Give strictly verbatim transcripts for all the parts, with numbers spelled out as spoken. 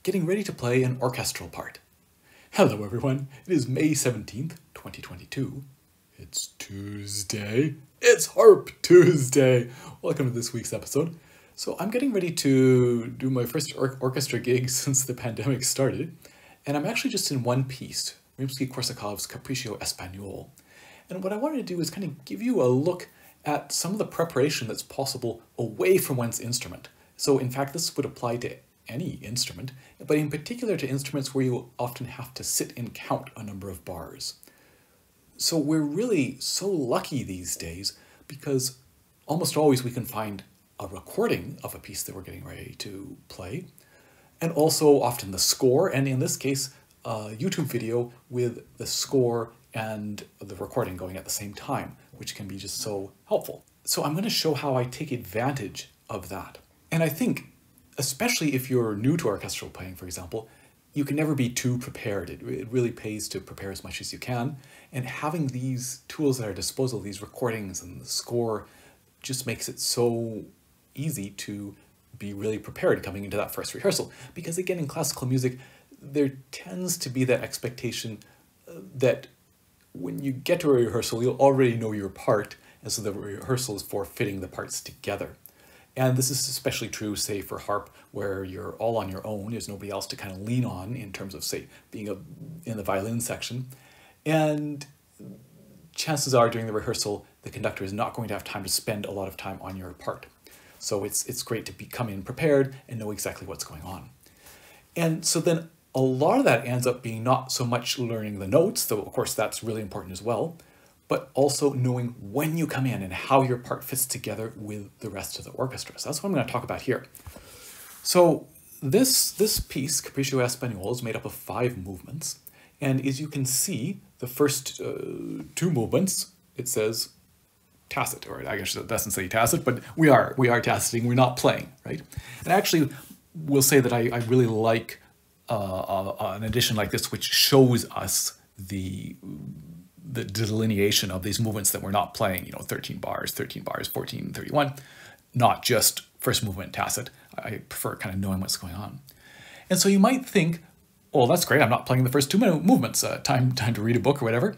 getting ready to play an orchestral part. Hello everyone, it is May seventeenth, twenty twenty-two. It's Tuesday. It's Harp Tuesday. Welcome to this week's episode. So I'm getting ready to do my first or orchestra gig since the pandemic started, and I'm actually just in one piece, Rimsky-Korsakov's Capriccio Espagnol. And what I wanted to do is kind of give you a look at some of the preparation that's possible away from one's instrument. So in fact, this would apply to any instrument, but in particular to instruments where you often have to sit and count a number of bars. So we're really so lucky these days because almost always we can find a recording of a piece that we're getting ready to play, and also often the score, and in this case, a YouTube video with the score and the recording going at the same time, which can be just so helpful. So I'm going to show how I take advantage of that. And I think, especially if you're new to orchestral playing, for example, you can never be too prepared. It, it really pays to prepare as much as you can. And having these tools at our disposal, these recordings and the score, just makes it so easy to be really prepared coming into that first rehearsal. Because again, in classical music, there tends to be that expectation that when you get to a rehearsal, you'll already know your part, and so the rehearsal is for fitting the parts together. And this is especially true, say, for harp, where you're all on your own. There's nobody else to kind of lean on in terms of, say, being a, in the violin section. And chances are during the rehearsal, the conductor is not going to have time to spend a lot of time on your part. So it's, it's great to be, come in prepared and know exactly what's going on. And so then a lot of that ends up being not so much learning the notes, though of course that's really important as well, but also knowing when you come in and how your part fits together with the rest of the orchestra. So that's what I'm going to talk about here. So this, this piece, Capriccio Espagnol, is made up of five movements. And as you can see, the first uh, two movements, it says tacit, or I guess it doesn't say tacit, but we are, we are taciting, we're not playing, right? And actually, we'll say that I, I really like uh, uh, an edition like this, which shows us the the delineation of these movements that we're not playing, you know, thirteen bars, thirteen bars, fourteen, thirty-one, not just first movement tacit. I prefer kind of knowing what's going on. And so you might think, oh, that's great, I'm not playing the first two movements, uh, time, time to read a book or whatever.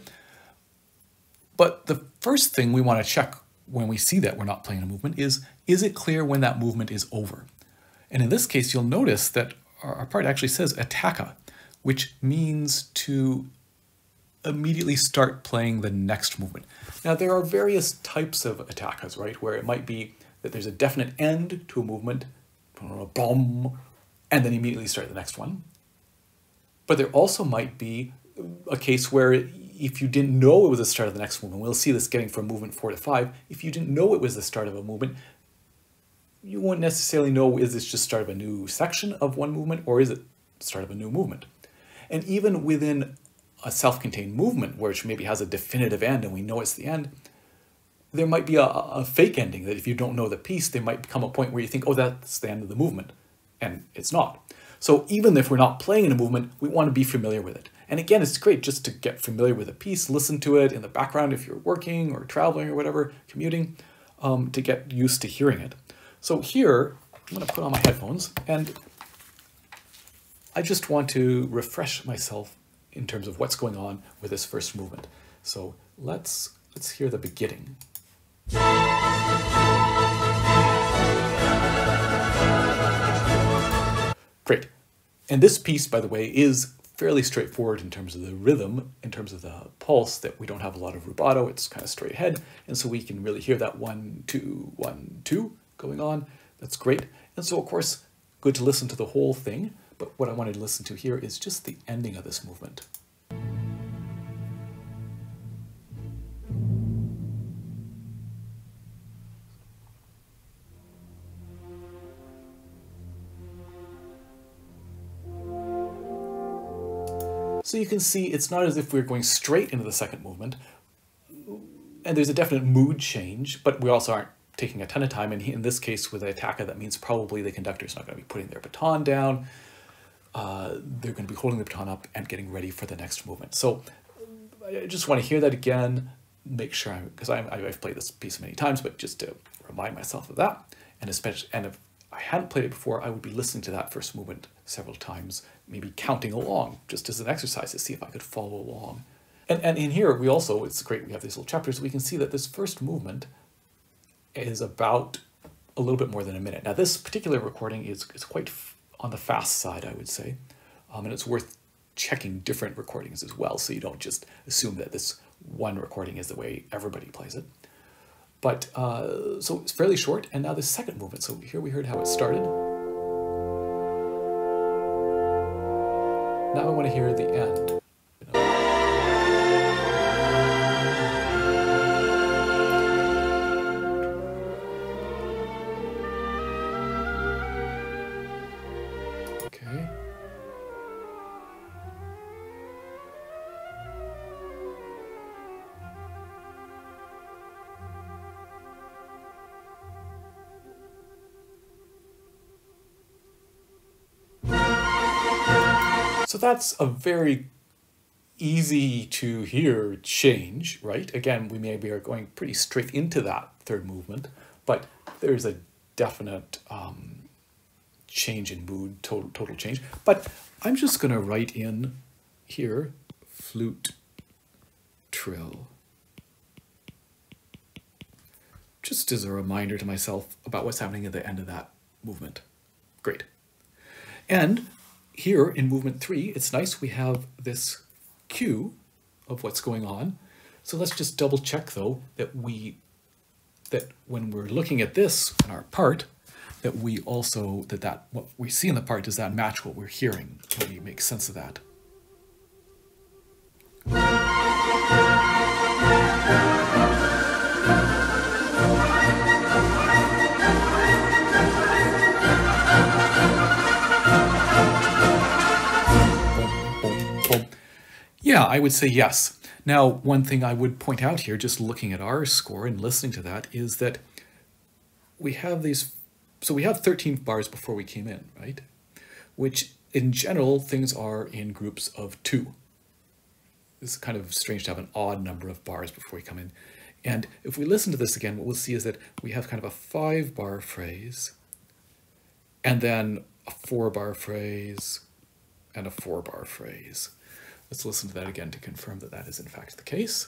But the first thing we want to check when we see that we're not playing a movement is, is it clear when that movement is over? And in this case, you'll notice that our, our part actually says attacca, which means to immediately start playing the next movement. Now, there are various types of attaccas, right? Where it might be that there's a definite end to a movement, boom, and then immediately start the next one. But there also might be a case where if you didn't know it was the start of the next movement, we'll see this getting from movement four to five, if you didn't know it was the start of a movement, you won't necessarily know, is this just start of a new section of one movement, or is it start of a new movement? And even within a self-contained movement, which maybe has a definitive end and we know it's the end, there might be a, a fake ending that if you don't know the piece, there might come a point where you think, oh, that's the end of the movement, and it's not. So even if we're not playing in a movement, we want to be familiar with it. And again, it's great just to get familiar with a piece, listen to it in the background if you're working or traveling or whatever, commuting, um, to get used to hearing it. So here, I'm going to put on my headphones, and I just want to refresh myself in terms of what's going on with this first movement. So let's, let's hear the beginning. Great. And this piece, by the way, is fairly straightforward in terms of the rhythm, in terms of the pulse, that we don't have a lot of rubato, it's kind of straight ahead. And so we can really hear that one, two, one, two going on. That's great. And so of course, good to listen to the whole thing. But what I wanted to listen to here is just the ending of this movement. So you can see it's not as if we're going straight into the second movement, and there's a definite mood change, but we also aren't taking a ton of time. And in this case, with the attacca, that means probably the conductor's not going to be putting their baton down. Uh, they're going to be holding the baton up and getting ready for the next movement. So I just want to hear that again, make sure, because I've played this piece many times, but just to remind myself of that. And especially, and if I hadn't played it before, I would be listening to that first movement several times, maybe counting along, just as an exercise to see if I could follow along. And, and in here, we also, it's great, we have these little chapters, we can see that this first movement is about a little bit more than a minute. Now, this particular recording is, is quite on the fast side, I would say, um, and it's worth checking different recordings as well, so you don't just assume that this one recording is the way everybody plays it. But, uh, so it's fairly short, and now the second movement. So here we heard how it started. Now I want to hear the end. You know. Okay. So that's a very easy to hear change, right? Again, we maybe are going pretty straight into that third movement, but there's a definite um, change in mood, total, total change. But I'm just going to write in here, flute trill, just as a reminder to myself about what's happening at the end of that movement. Great. And here in movement three, it's nice we have this cue of what's going on. So let's just double check though that we, that when we're looking at this in our part, that we also, that that what we see in the part, does that match what we're hearing? Can we make sense of that? Yeah, I would say yes. Now, one thing I would point out here, just looking at our score and listening to that, is that we have these, so we have thirteen bars before we came in, right? Which in general, things are in groups of two. It's kind of strange to have an odd number of bars before we come in. And if we listen to this again, what we'll see is that we have kind of a five bar phrase, and then a four bar phrase, and a four bar phrase. Let's listen to that again to confirm that that is in fact the case.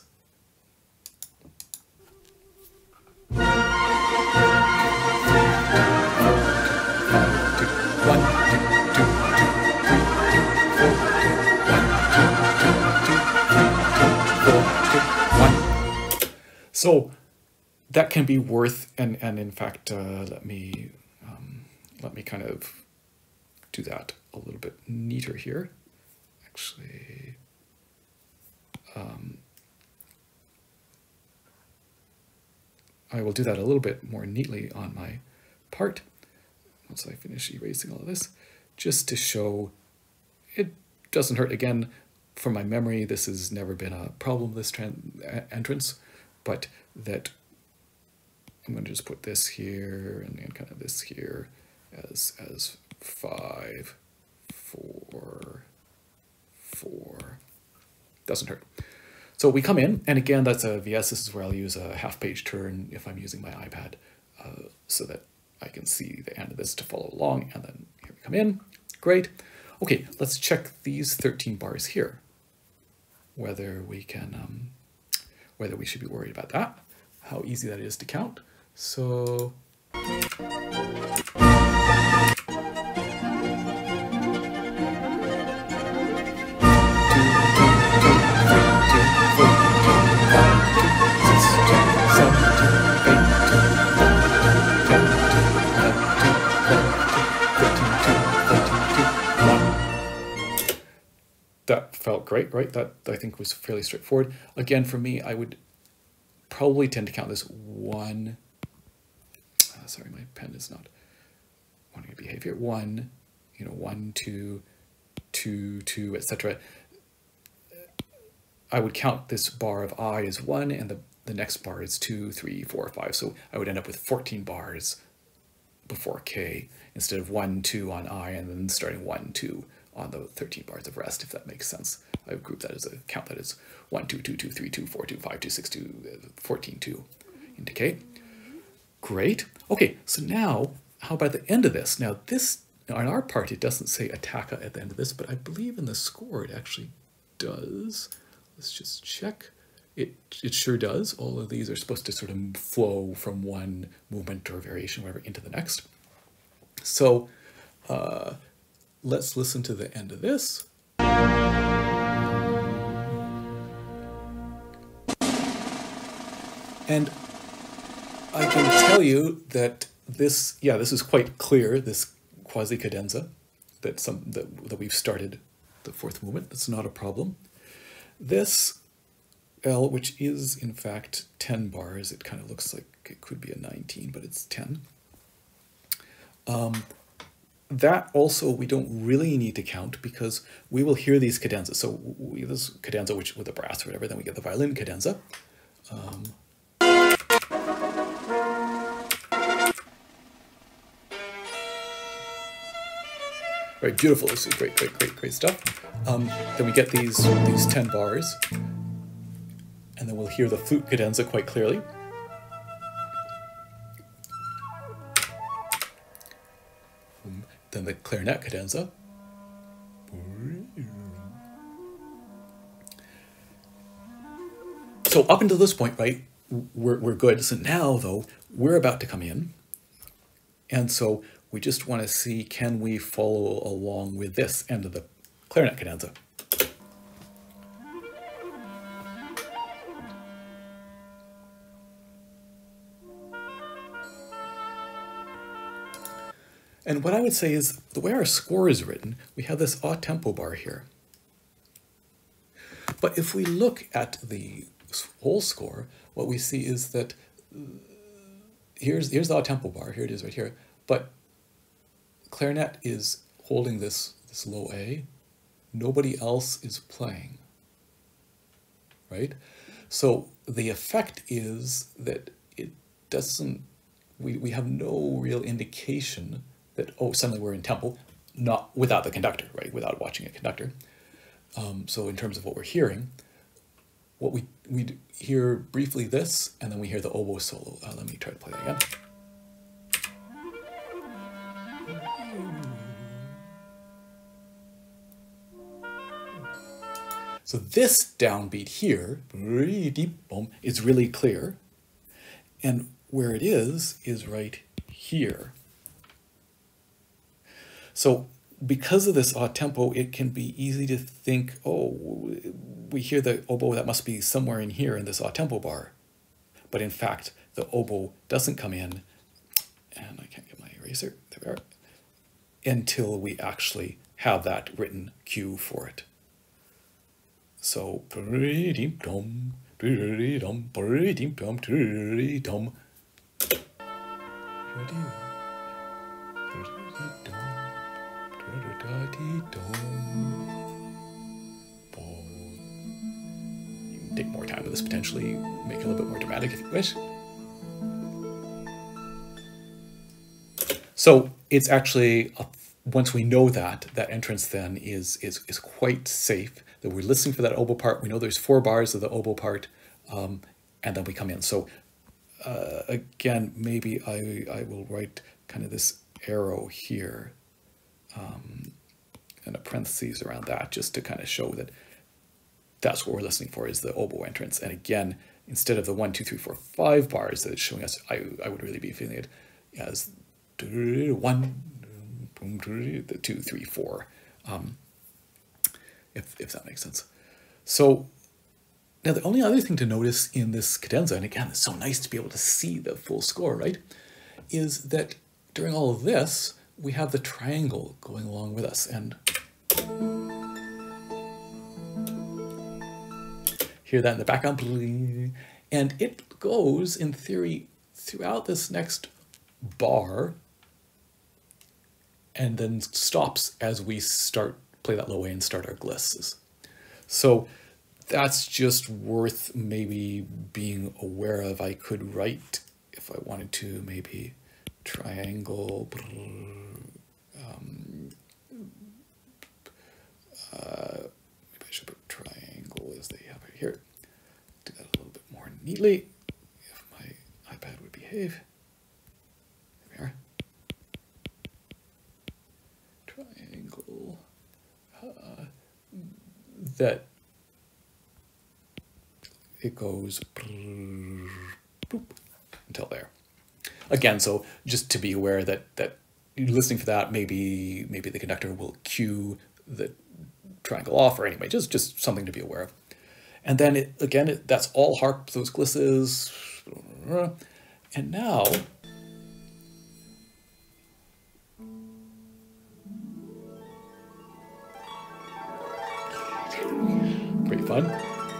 So that can be worth, and, and in fact, uh, let me um, let me kind of do that a little bit neater here. Actually, um, I will do that a little bit more neatly on my part once I finish erasing all of this, just to show it doesn't hurt. Again, from my memory, this has never been a problem, this entrance, but that I'm going to just put this here and, and kind of this here as, as five, four, four, doesn't hurt. So we come in, and again, that's a V S. This is where I'll use a half page turn if I'm using my iPad, uh, so that I can see the end of this to follow along, and then here we come in. Great. Okay, let's check these thirteen bars here, whether we can, um, whether we should be worried about that, how easy that is to count. So that felt great, right? That I think was fairly straightforward. Again, for me, I would probably tend to count this one. Uh, sorry, my pen is not wanting to behave here. One, you know, one, two, two, two, et cetera. I would count this bar of I as one, and the, the next bar is two, three, four, five. So I would end up with fourteen bars before K instead of one, two on I, and then starting one, two on the thirteen bars of rest, if that makes sense. I would group that as a count that is one, two, two, two, three, two, four, two, five, two, six, two, fourteen, two into K. Great. Okay, so now how about the end of this? Now this, on our part, it doesn't say attacca at the end of this, but I believe in the score it actually does. Let's just check. It, it sure does. All of these are supposed to sort of flow from one movement or variation, whatever, into the next. So uh, let's listen to the end of this. And I can tell you that this, yeah, this is quite clear, this quasi-cadenza that, some, that, that we've started the fourth movement. That's not a problem. This L, which is in fact ten bars, it kind of looks like it could be a nineteen, but it's ten. Um, that also we don't really need to count because we will hear these cadenzas. So we this cadenza, which with a brass or whatever, then we get the violin cadenza. Um, Right, beautiful. This is great, great, great, great stuff. Um, then we get these these ten bars, and then we'll hear the flute cadenza quite clearly. Then the clarinet cadenza. So up until this point, right, we're we're good. So now though, we're about to come in, and so we just want to see, can we follow along with this end of the clarinet cadenza? And what I would say is, the way our score is written, we have this a tempo bar here. But if we look at the whole score, what we see is that here's, here's the a tempo bar, here it is right here, but clarinet is holding this, this low A. Nobody else is playing, right? So the effect is that it doesn't, we, we have no real indication that, oh, suddenly we're in tempo, not without the conductor, right? Without watching a conductor. Um, so in terms of what we're hearing, what we, we hear briefly this, and then we hear the oboe solo. Uh, let me try to play that again. So this downbeat here is really clear, and where it is, is right here. So because of this odd tempo, it can be easy to think, oh, we hear the oboe, that must be somewhere in here in this odd tempo bar. But in fact, the oboe doesn't come in, and I can't get my eraser, there we are, until we actually have that written cue for it. So, dum, dum, dum, dum. You can take more time with this, potentially make it a little bit more dramatic if you wish. So it's actually, a, once we know that, that entrance then is, is, is quite safe, that we're listening for that oboe part. We know there's four bars of the oboe part, um, and then we come in. So uh, again, maybe I, I will write kind of this arrow here, um, and a parentheses around that, just to kind of show that that's what we're listening for, is the oboe entrance. And again, instead of the one, two, three, four, five bars that it's showing us, I, I would really be feeling it as one, the two, three, four, um, if, if that makes sense. So now the only other thing to notice in this cadenza, and again, it's so nice to be able to see the full score, right, is that during all of this, we have the triangle going along with us. And hear that in the background. And it goes, in theory, throughout this next bar, and then stops as we start play that low A and start our glisses. So that's just worth maybe being aware of. I could write, if I wanted to, maybe triangle, um, uh, maybe I should put triangle as they have it here. Do that a little bit more neatly, if my iPad would behave. There we are. uh, that it goes boop, until there. Again, so just to be aware that that you're listening for that, maybe maybe the conductor will cue the triangle off, or anyway, just just something to be aware of. And then it, again, it, that's all harp, those glisses, and now pretty fun.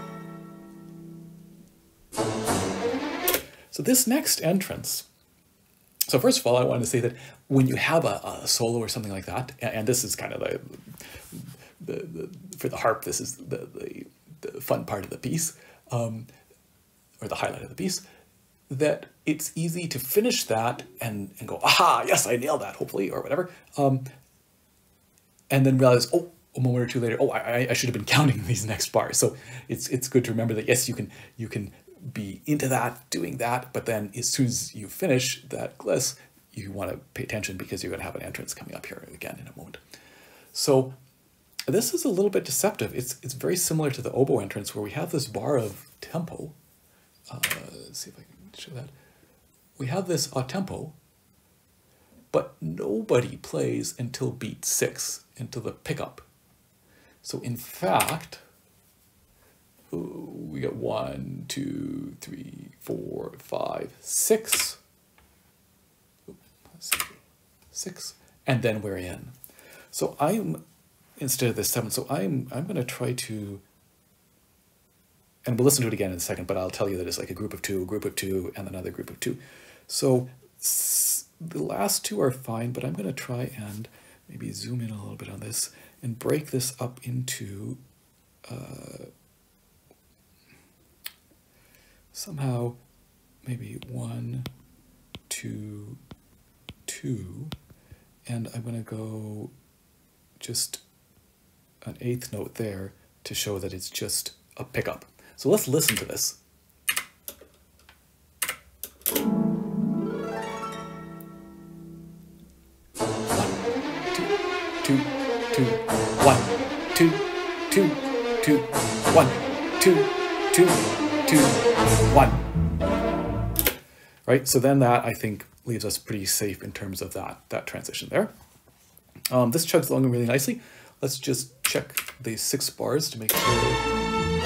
So this next entrance. So first of all, I wanted to say that when you have a, a solo or something like that, and, and this is kind of the, the, the for the harp, this is the, the, the fun part of the piece, um, or the highlight of the piece, that it's easy to finish that and, and go, aha, yes, I nailed that, hopefully, or whatever. Um, and then realize, oh, a moment or two later, oh, I, I should have been counting these next bars. So it's it's good to remember that, yes, you can you can be into that, doing that, but then as soon as you finish that gliss, you want to pay attention because you're going to have an entrance coming up here again in a moment. So this is a little bit deceptive. It's it's very similar to the oboe entrance where we have this bar of tempo. Uh, let's see if I can show that. We have this a tempo, but nobody plays until beat six, until the pickup. So in fact, we got one, two, three, four, five, six. Let's see, six, and then we're in. So I'm, instead of this seven, so I'm I'm going to try to, and we'll listen to it again in a second, but I'll tell you that it's like a group of two, a group of two, and another group of two. So the last two are fine, but I'm going to try and maybe zoom in a little bit on this and break this up into uh, somehow maybe one, two, two, and I'm going to go just an eighth note there to show that it's just a pickup. So let's listen to this. Two, two, one, two, two, two, one, two, two, two, one. Right, so then that I think leaves us pretty safe in terms of that that transition there. Um, this chugs along really nicely. Let's just check the six bars to make sure.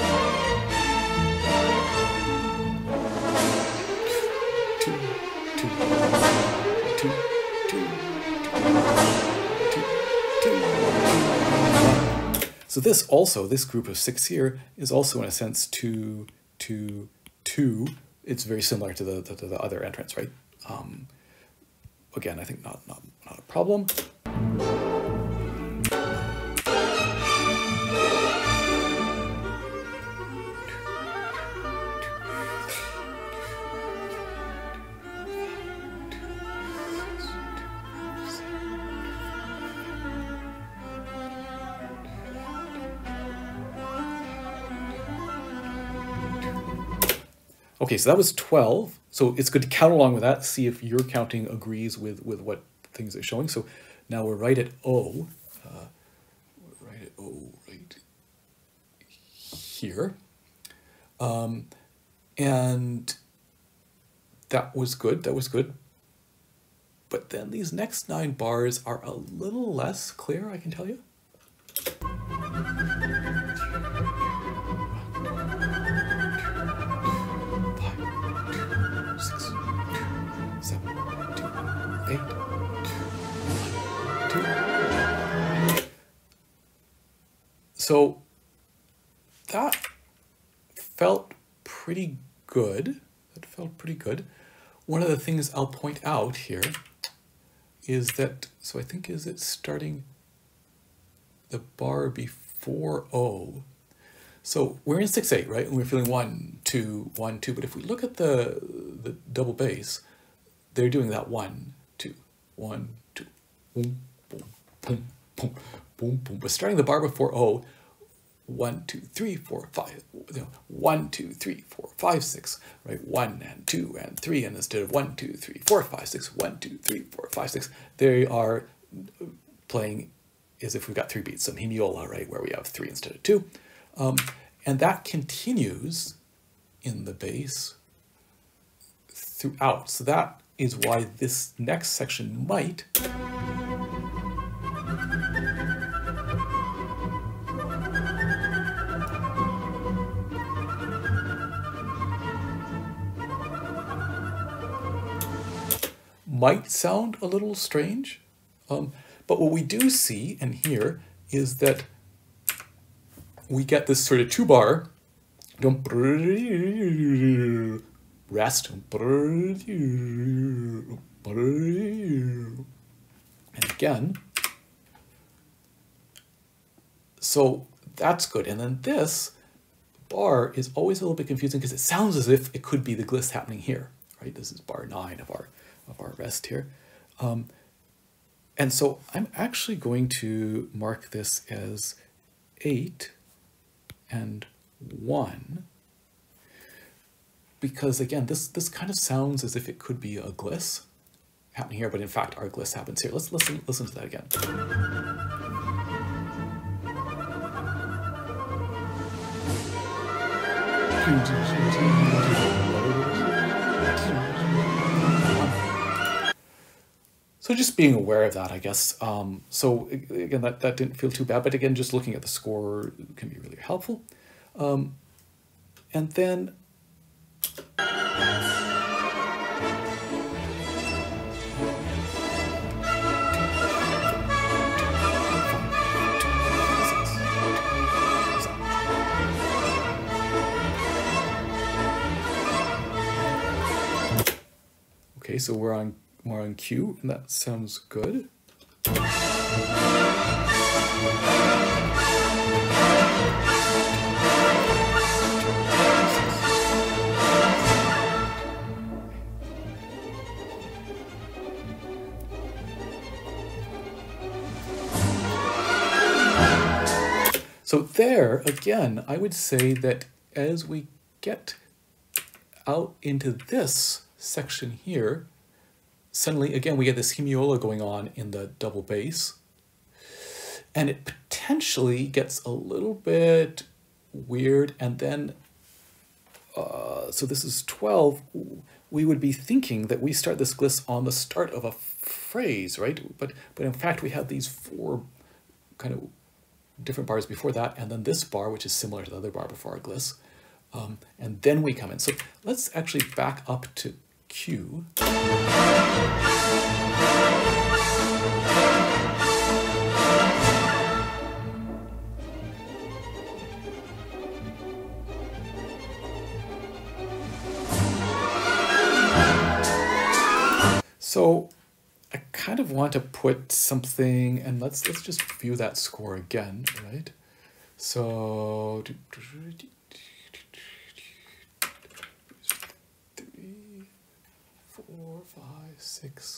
So this also, this group of six here is also in a sense two, two, two. It's very similar to the, the, the other entrance, right? Um, again, I think not, not, not a problem. Okay, so that was twelve. So it's good to count along with that, see if your counting agrees with, with what things are showing. So now we're right at O. Uh, we're right at O right here. Um, and that was good, that was good. But then these next nine bars are a little less clear, I can tell you. So that felt pretty good. That felt pretty good. One of the things I'll point out here is that, so I think is it starting the bar before O. So we're in six eight, right? And we're feeling one, two, one, two. But if we look at the, the double bass, they're doing that one, two, one, two, boom, boom, boom, boom, boom, boom. But starting the bar before O, one, two, three, four, five, you know, one, two, three, four, five, six, right? One and two and three, and instead of one, two, three, four, five, six, one, two, three, four, five, six, they are playing is if we've got three beats, some hemiola, right, where we have three instead of two. Um, and that continues in the bass throughout. So that is why this next section might might sound a little strange. Um, but what we do see and hear is that we get this sort of two bar rest and again. So that's good. And then this bar is always a little bit confusing because it sounds as if it could be the gliss happening here, right? This is bar nine of our of our rest here. Um, and so I'm actually going to mark this as eight and one, because again, this, this kind of sounds as if it could be a gliss happening here, but in fact our gliss happens here. Let's listen, listen to that again. So just being aware of that, I guess. Um, so again, that, that didn't feel too bad, but again, just looking at the score can be really helpful. Um, and then okay, so we're on We're on cue, and that sounds good. So there, again, I would say that as we get out into this section here, suddenly, again, we get this hemiola going on in the double bass, and it potentially gets a little bit weird, and then, uh, so this is twelve, we would be thinking that we start this gliss on the start of a phrase, right? But, but in fact, we have these four kind of different bars before that, and then this bar, which is similar to the other bar before our gliss, um, and then we come in. So let's actually back up to Q. So I kind of want to put something, and let's let's just view that score again, right? So three, four, five, six,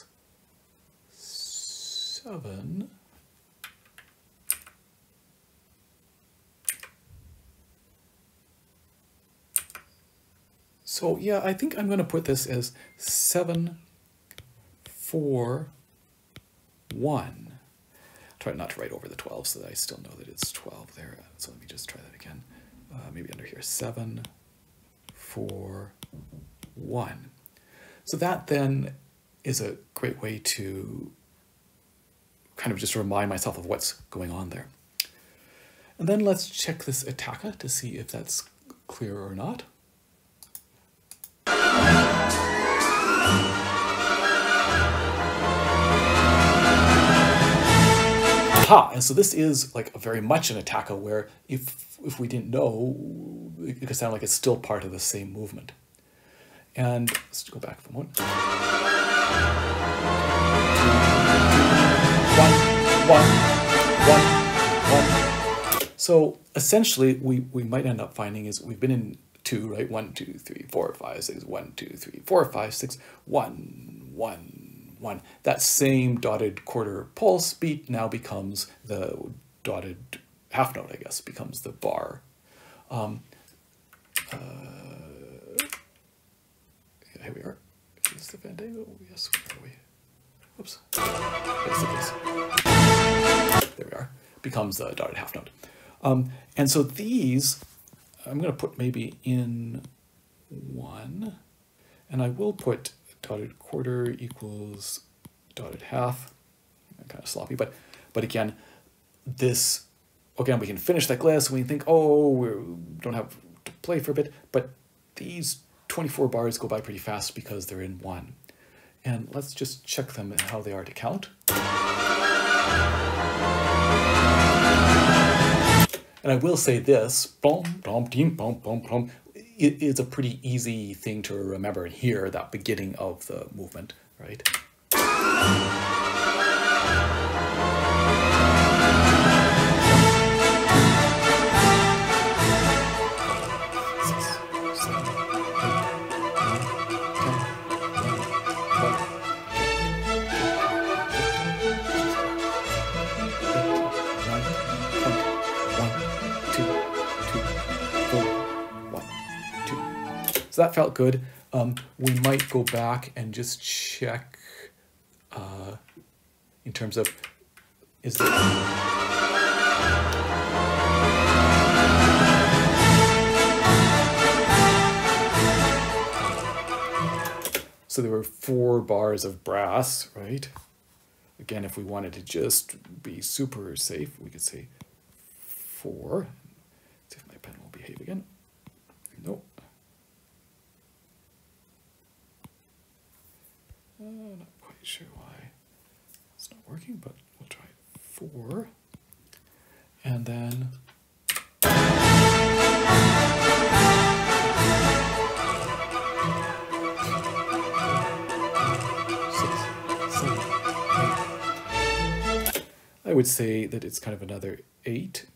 seven. So yeah, I think I'm going to put this as seven, four, one. Try not to write over the twelve so that I still know that it's twelve there. So let me just try that again. Uh, maybe under here, seven, four, one. So that then is a great way to kind of just remind myself of what's going on there. And then let's check this attacca to see if that's clear or not. Aha! And so this is like a very much an attacca where if if we didn't know, it could sound like it's still part of the same movement. And let's go back for one. One, one, one, one. So essentially, we, we might end up finding is we've been in two, right? One, two, three, four, five, six, one, two, three, four, five, six, one, one, one. That same dotted quarter pulse beat now becomes the dotted half note, I guess, becomes the bar. Um, uh, Here we are. Is this the fandango? Yes, where are we? Oops. Yes, it is. there we are, becomes a dotted half note. Um, and so these, I'm going to put maybe in one, and I will put dotted quarter equals dotted half. Kind of sloppy, but but again, this, again, we can finish that glass and we think, oh, we don't have to play for a bit, but these twenty-four bars go by pretty fast because they're in one. And let's just check them and how they are to count. And I will say this, boom, boom, ding, boom, boom, boom. It is a pretty easy thing to remember and hear, that beginning of the movement, right? So that felt good. Um, we might go back and just check uh, in terms of, is there... So there were four bars of brass, right? Again, if we wanted to just be super safe, we could say four. See if my pen will behave again. Nope. Uh, not quite sure why it's not working, but we'll try four. And then six, seven, eight. I would say that it's kind of another eight.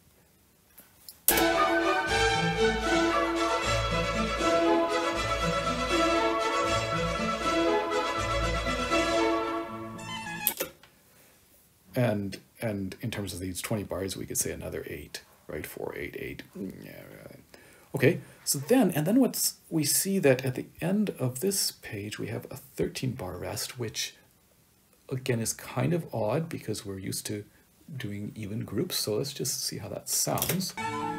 And and in terms of these twenty bars, we could say another eight, right? Four, eight, eight. Yeah. Okay. So then, and then what's we see that at the end of this page we have a thirteen bar rest, which again is kind of odd because we're used to doing even groups. So let's just see how that sounds.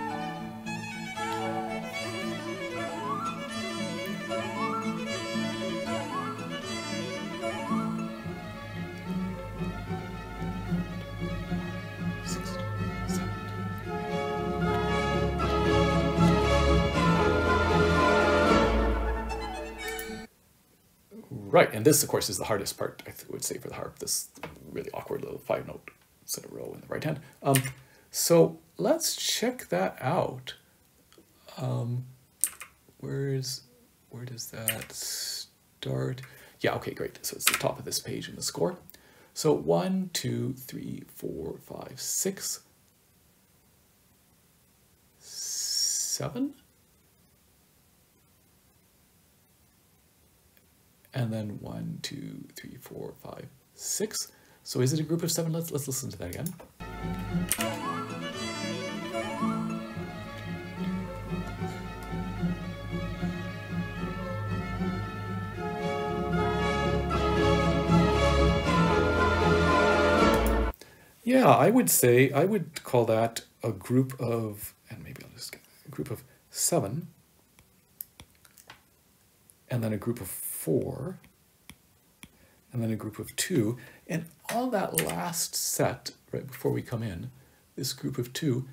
Right, and this, of course, is the hardest part, I would say, for the harp, this really awkward little five-note sort of row in the right hand. Um, so let's check that out. Um, where's, where does that start? Yeah, okay, great. So it's the top of this page in the score. So one, two, three, four, five, six, seven. And then one, two, three, four, five, six. So is it a group of seven? Let's let's listen to that again. Yeah, I would say I would call that a group of, and maybe I'll just get a group of seven, and then a group of four, and then a group of two, and all that last set, right before we come in, this group of two,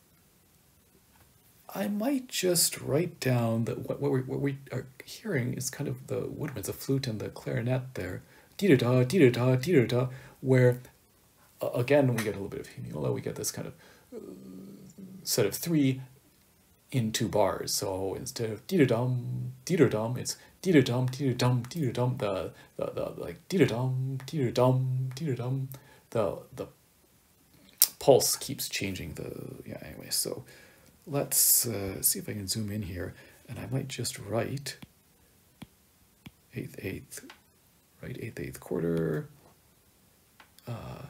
I might just write down that what, what, we, what we are hearing is kind of the woodwinds, the flute and the clarinet there, dee-da-da, dee-da-da, dee-da-da, where, uh, again, we get a little bit of hemiola, we get this kind of uh, set of three in two bars. So instead of dee-da-dum, dee-da-dum, it's dee-da-dum, dee-da-dum, dee-da-dum, the, the, the, like, dee-da-dum, dee-da-dum, dee-da-dum, the, the pulse keeps changing the, yeah, anyway, so let's uh, see if I can zoom in here, and I might just write eighth, eighth, right, eighth, eighth quarter, uh,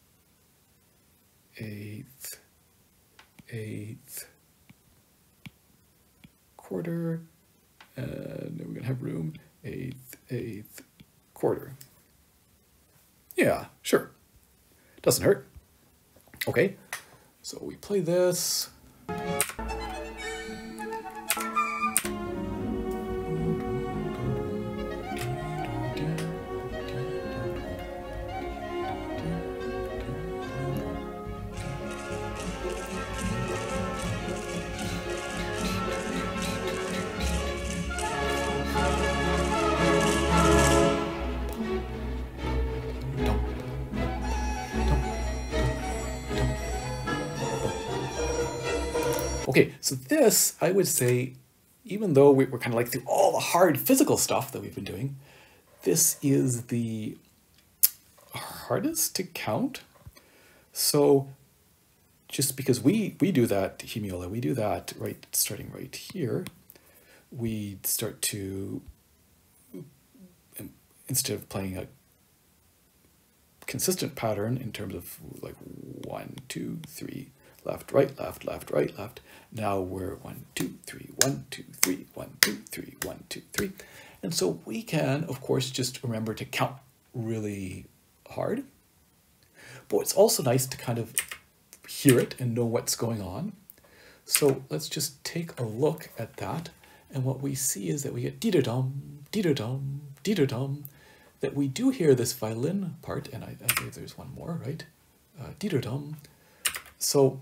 eighth, eighth, quarter, and we're gonna have room, eighth, eighth, quarter. Yeah, sure, doesn't hurt. Okay, so we play this. Okay, so this, I would say, even though we, we're kind of like through all the hard physical stuff that we've been doing, this is the hardest to count. So just because we, we do that, hemiola, we do that right, starting right here, we start to, instead of playing a consistent pattern in terms of like one, two, three, left, right, left, left, right, left. Now we're one, two, three, one, two, three, one, two, three, one, two, three. And so we can, of course, just remember to count really hard. But it's also nice to kind of hear it and know what's going on. So let's just take a look at that. And what we see is that we get dee-da-dum, dee-da-dum, dee-da-dum, that we do hear this violin part, and I, I believe there's one more, right? Uh, dee-da-dum. So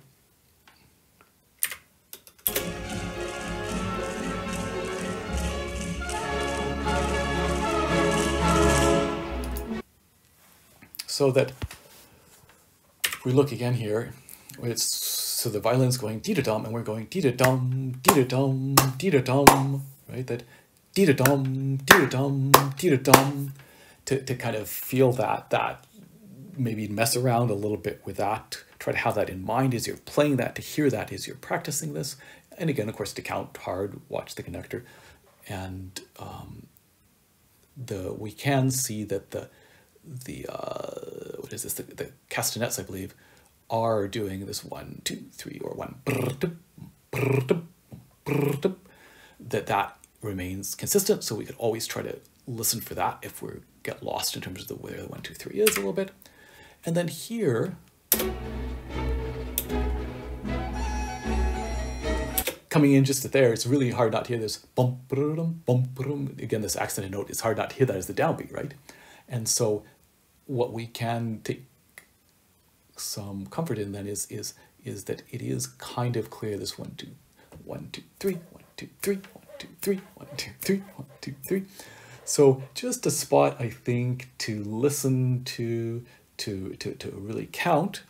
So that if we look again here, it's so the violin's going dee-da-dum and we're going dee-da-dum, dee-da-dum, dee-da-dum, right? That dee-da-dum, dee-da-dum, dee-da-dum, to, to kind of feel that, that maybe mess around a little bit with that, try to have that in mind as you're playing that, to hear that as you're practicing this. And again, of course, to count hard, watch the conductor. And um, the we can see that the the uh, what is this? The, the castanets, I believe, are doing this one, two, three, or one. That that remains consistent, so we could always try to listen for that if we get lost in terms of the where the one, two, three is a little bit. And then here, coming in just there, it's really hard not to hear this bum, bum, bum. Again, this accented note, it's hard not to hear that as the downbeat, right? And so what we can take some comfort in then is is is that it is kind of clear, this one, two, one, two, three, one, two, three, one, two, three, one, two, three, one, two, three. So just a spot, I think, to listen to, to, to, to really count.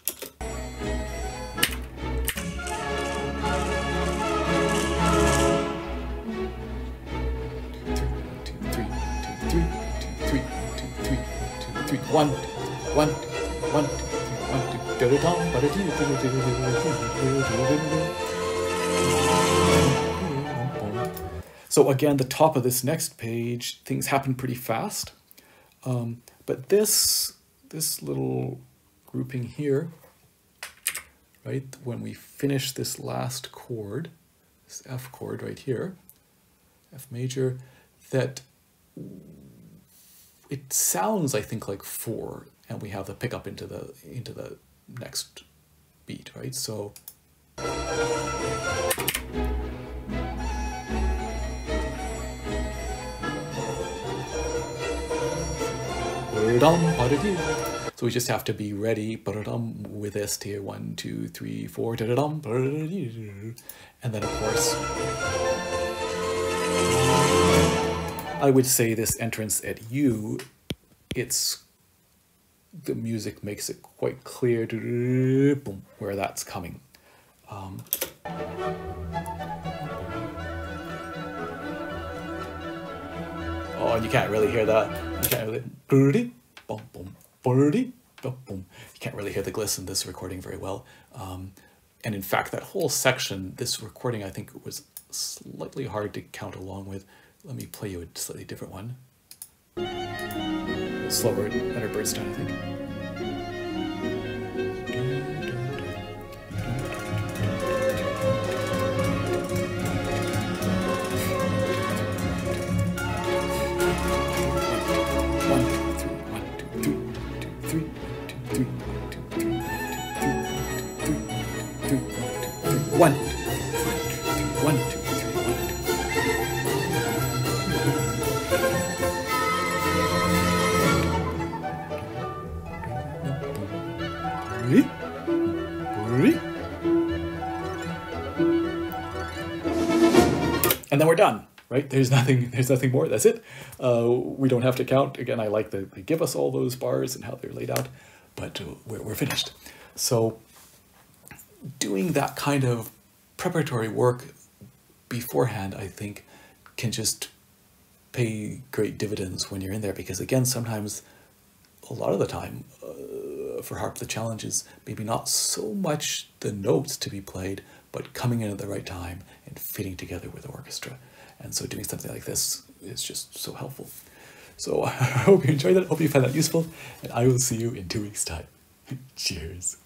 One, one, one, one, two, so again, the top of this next page, things happen pretty fast. Um, but this, this little grouping here, right, when we finish this last chord, this F chord right here, F major, that it sounds, I think, like four, and we have the pickup into the into the next beat, right? So so we just have to be ready with this here, one, two, three, four, and then of course I would say this entrance at U, it's, the music makes it quite clear boom, where that's coming. Um, oh, and you can't really hear that. You can't really, boom, boom, boom, boom. You can't really hear the gliss in this recording very well. Um, and in fact, that whole section, this recording, I think was slightly hard to count along with. Let me play you a slightly different one. Slower, better Bernstein, I think. One, two, three, one, two, three, one, two, three, one, two, three, one, two, three, one, two, three. One, two, three, one, two, three, one, two, three. Three. And then we're done, right? There's nothing, there's nothing more. That's it. Uh, we don't have to count. Again, I like that they give us all those bars and how they're laid out, but uh, we're, we're finished. So doing that kind of preparatory work beforehand, I think, can just pay great dividends when you're in there, because again, sometimes, a lot of the time, uh, for harp, the challenge is maybe not so much the notes to be played, but coming in at the right time and fitting together with the orchestra. And so doing something like this is just so helpful. So I hope you enjoyed that, hope you found that useful, and I will see you in two weeks' time. Cheers.